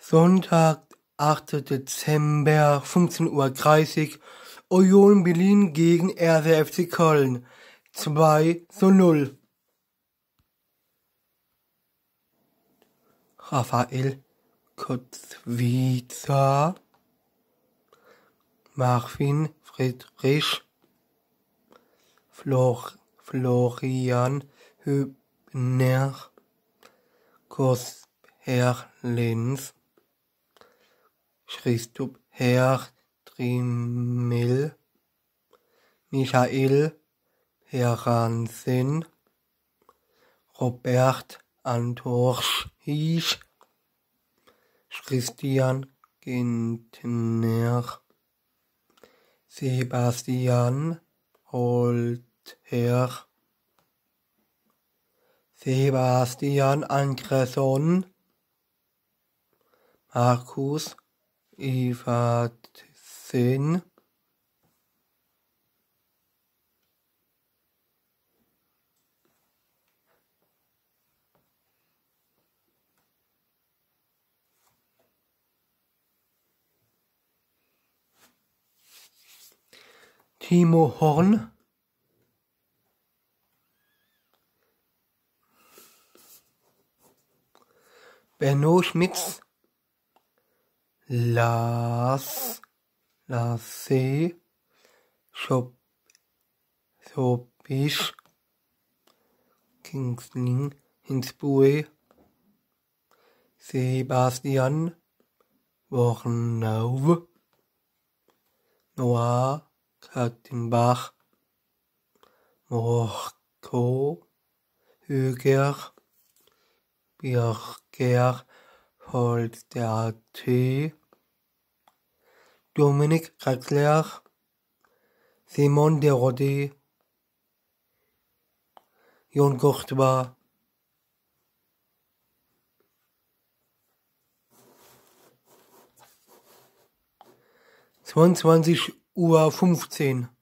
Sonntag, 8. Dezember, 15:30 Uhr, Union Berlin gegen 1. FC Köln, 2:0. Raphael Kotzwitzer, Marvin Friedrich, Florian Hübner, Kosper Lenz, Christoph Trimmel, Michael Herransen, Robert Antorschich, Christian Gentner, Sebastian Holter, Sebastian Andresson, Markus Evertsen, Timo Horn, Benno Schmitz, Lasse Schopisch, Kingsley Hinsbue, Sebastian Wornau, Noah Kattenbach, Morko Höger, Birger Holsterte, Dominik Kratzler, Simon Derode, Jon Courtois. 22:15 Uhr.